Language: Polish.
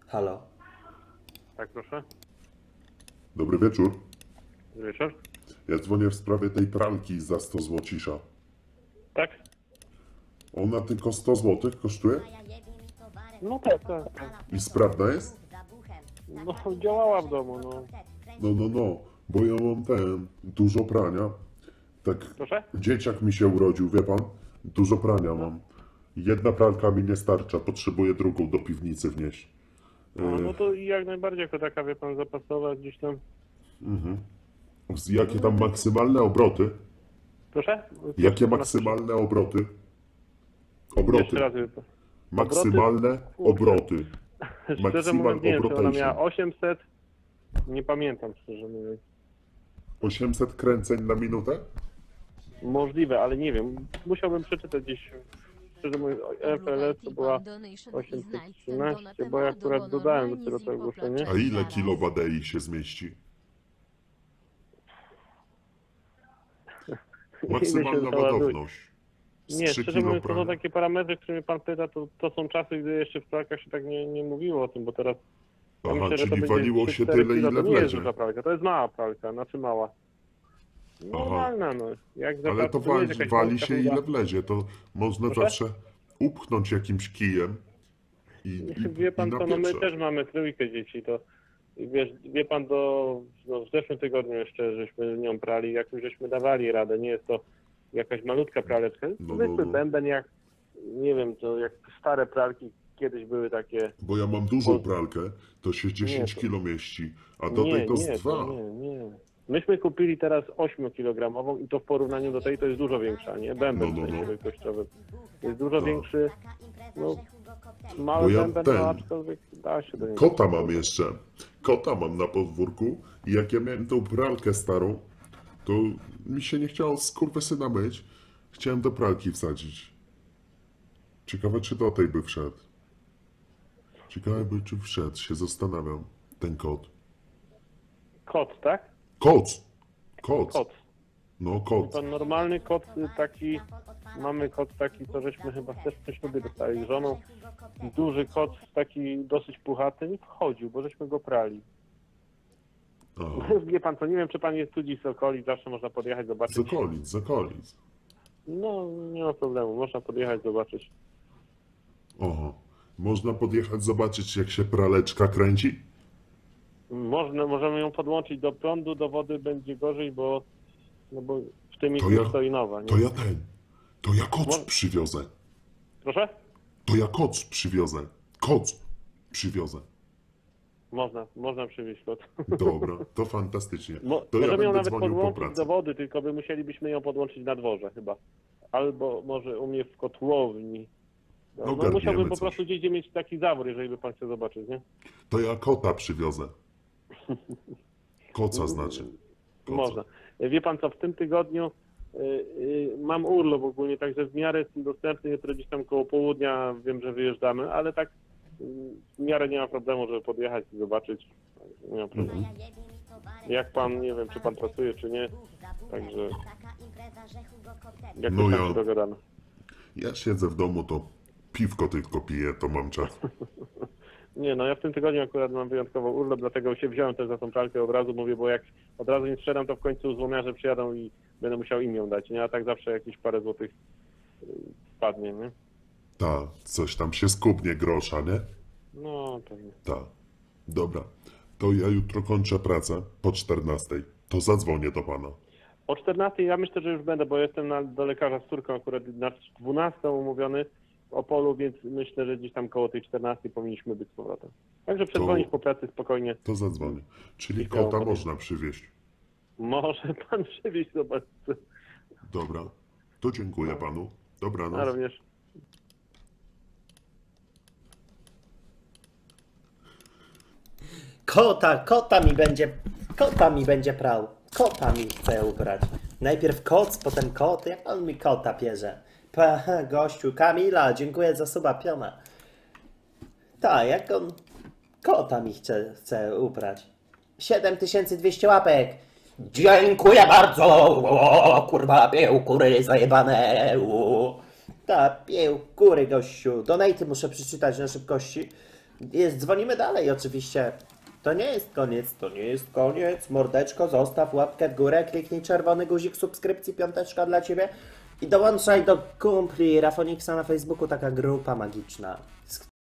Halo. Tak, proszę. Dobry wieczór. Dobry wieczór. Ja dzwonię w sprawie tej pralki za 100 złocisza. Tak? Ona tylko 100 zł kosztuje? No tak, tak. I sprawna jest? No, działała w domu, no. No, bo ja mam dużo prania. Tak, Proszę? dzieciak mi się urodził, wie pan? Dużo prania mam. Jedna pralka mi nie starcza, potrzebuję drugą do piwnicy wnieść. No to jak najbardziej jako taka, wie pan, zapasowa gdzieś tam. Jakie tam maksymalne obroty? Proszę? Jakie maksymalne obroty? Jeszcze raz, wie pan. Maksymalne obroty. Szczerze mówiąc, nie wiem, czy ona obrotation. miała 800. Nie pamiętam, szczerze mówiąc. 800 kręceń na minutę? Możliwe, ale nie wiem. Musiałbym przeczytać gdzieś. Szczerze mówiąc, FLS to była 813, bo ja akurat dodałem dopiero to ogłoszenie. A ile kilo badei się zmieści? Maksymalna ładowność. Z Nie, 3 szczerze mówiąc, to kilo są takie parametry, które mnie pan pyta, to są czasy, gdy jeszcze w pralkach się tak nie mówiło o tym, bo teraz ja Aha, myślę, że to czyli będzie waliło się 3-4 tyle, kilo, ile to nie jest wlezie. duża pralka, to jest mała pralka, znaczy mała. Normalna, no. Jak za Ale to pralkę, nie jest jakaś wali polska się chuda. ile wlezie. To można Proszę? zawsze upchnąć jakimś kijem i Wie pan co, no my napieprzać. też mamy trójkę dzieci, to wiesz, wie pan, w zeszłym tygodniu jeszcze żeśmy nią prali, jak już żeśmy dawali radę, nie jest to jakaś malutka praleczka, zwykły bęben jak, nie wiem, to jak stare pralki kiedyś były takie. Bo ja mam dużą pralkę, to się 10 to- kilo mieści, a do tej to z 2. nie. Myśmy kupili teraz 8-kilogramową i to w porównaniu do tej to jest dużo większa, nie? Bęben No. wielkościowy. Jest dużo większy, no Bo mały ja bęben, no aczkolwiek da się do niego. Kota mam jeszcze. Kota mam na podwórku i jak ja miałem tą pralkę starą, to mi się nie chciało skurwysyna myć. Chciałem do pralki wsadzić. Ciekawe, czy do tej by wszedł. Ciekawe by, czy wszedł, się zastanawiam. Ten kot. Kot, tak? Kot! Kot. No, kot. To normalny kot taki, mamy kot taki, co żeśmy chyba też przy ślubie dostali z żoną. Duży kot, taki dosyć puchaty, nie wchodził, bo żeśmy go prali. Aha. Wie pan co, nie wiem, czy pan jest tu dziś z okolic, zawsze można podjechać, zobaczyć. Z okolic. No, nie ma problemu, można podjechać, zobaczyć. Oho. Można podjechać, zobaczyć, jak się praleczka kręci? Możemy ją podłączyć do prądu, do wody będzie gorzej, bo w tym To miejscu ja- stoi nowa, nie? To ja koc przywiozę. Proszę? To ja koc przywiozę. Koc przywiozę. Można przywieźć kot. Dobra, to fantastycznie. To ja Możemy ją będę nawet dzwonił po podłączyć pracy. do wody, tylko musielibyśmy ją podłączyć na dworze chyba. Albo może u mnie w kotłowni. No, Ogarniemy musiałbym po coś. prostu gdzieś mieć taki zawór, jeżeli by pan chciał zobaczyć, nie? To ja kota przywiozę. Koca znaczy. Koca. Można. Wie pan co, w tym tygodniu mam urlop ogólnie, także w miarę jestem dostępny, jutro gdzieś tam koło południa wiem, że wyjeżdżamy, ale tak w miarę nie ma problemu, żeby podjechać i zobaczyć. Nie ma problemu. Jak pan, nie wiem, czy pan pracuje, czy nie, także jak No to ja- tam się dogadamy. Ja siedzę w domu, to piwko tylko piję, to mam czas. Nie, no ja w tym tygodniu akurat mam wyjątkowo urlop, dlatego się wziąłem też za tą pralkę od razu, mówię, bo jak od razu nie sprzedam, to w końcu złomiarze przyjadą i będę musiał im ją dać, nie? A tak zawsze jakieś parę złotych wpadnie, nie? Coś tam się skubnie grosza, nie? No, pewnie. Dobra, to ja jutro kończę pracę po 14. To zadzwonię do pana. O 14 ja myślę, że już będę, bo jestem do lekarza z córką akurat na 12 umówiony w Opolu, więc myślę, że gdzieś tam koło tej 14 powinniśmy być z powrotem. Także przedzwonić po pracy spokojnie. To zadzwonię. Czyli I chciałem kota powiedzieć. można przywieźć. Może pan przywieźć, zobaczyć. Dobra, to dziękuję panu. A Dobranoc. również. Kota mi będzie prał. Kota mi chce ubrać. Najpierw koc, potem kot, jak on mi kota bierze. Gościu, Kamila, dziękuję za suba, piona. Tak, jak on kota mi chce ubrać. 7200 łapek. Dziękuję bardzo. O, kurwa, pieł kury zajebane. Tak, pieł kury, gościu. Donaty muszę przeczytać na szybkości. Dzwonimy dalej oczywiście. To nie jest koniec, to nie jest koniec. Mordeczko, zostaw łapkę w górę, kliknij czerwony guzik subskrypcji, piąteczka dla ciebie i dołączaj do kumpli Rafoniksa na Facebooku, taka grupa magiczna.